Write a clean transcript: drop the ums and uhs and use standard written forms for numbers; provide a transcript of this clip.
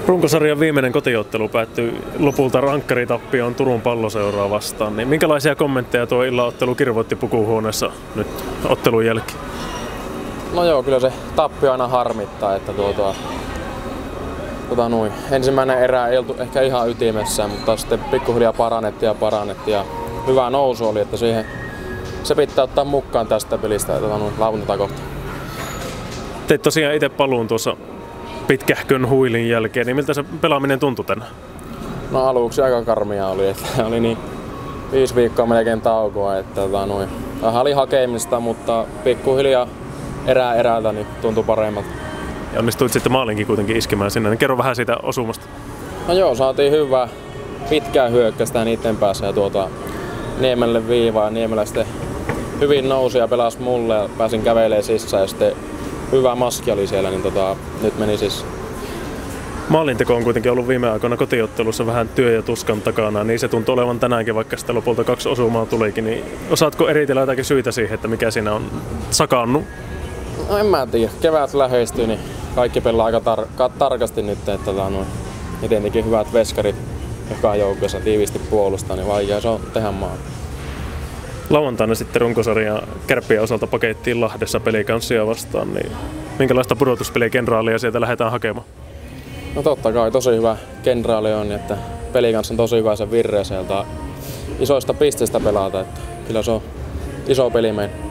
Runkosarjan viimeinen kotiottelu päättyi lopulta rankkaritappioon Turun Palloseuraa vastaan. Niin minkälaisia kommentteja tuo illanottelu kirvoitti pukuhuoneessa nyt ottelun jälkeen? No joo, kyllä se tappio aina harmittaa, että ensimmäinen erä ei oltu ehkä ihan ytimessä, mutta sitten pikkuhiljaa parannettiin ja hyvä nousu oli, että se pitää ottaa mukaan tästä pelistä lauantaita kohtaan. Teit tosiaan itse paluun tuossa pitkähkön huilin jälkeen, niin miltä se pelaaminen tuntui tänään? No aluksi aika karmia oli, että oli niin 5 viikkoa melkein taukoa, että vähän oli hakemista, mutta pikkuhiljaa erältä niin tuntui paremmalta. Ja onnistuit sitten maalinkin kuitenkin iskemään sinne, niin kerro vähän siitä osumasta. No joo, saatiin hyvää pitkää hyökkäystä niiden päässä ja Niemelle viivaa ja Niemelä sitten hyvin nousi ja pelasi mulle ja pääsin kävelemään sisään ja sitten hyvä maski oli siellä, niin nyt meni siis. Maalinteko on kuitenkin ollut viime aikoina kotiottelussa vähän työ ja tuskan takana, niin se tuntuu olevan tänäänkin, vaikka sitä lopulta 2 osumaa tulikin. Niin osaatko eritellä jotakin syitä siihen, että mikä siinä on sakannut? No en mä tiedä. Kevät lähestyy, niin kaikki pelaa aika tarkasti nyt. Että ja tietenkin hyvät veskarit joka joukkueessa tiivisti puolustaa, niin vaikea se on tehdä maali. Lauantaina sitten runkosarjan Kärppien osalta pakettiin Lahdessa Pelikanssia vastaan, niin minkälaista pudotuspelikenraalia sieltä lähdetään hakemaan? No totta kai, tosi hyvä kenraali on, että Pelikans on tosi hyvä sen virreeseltä isoista pisteistä pelata, että kyllä se on iso peli meidän.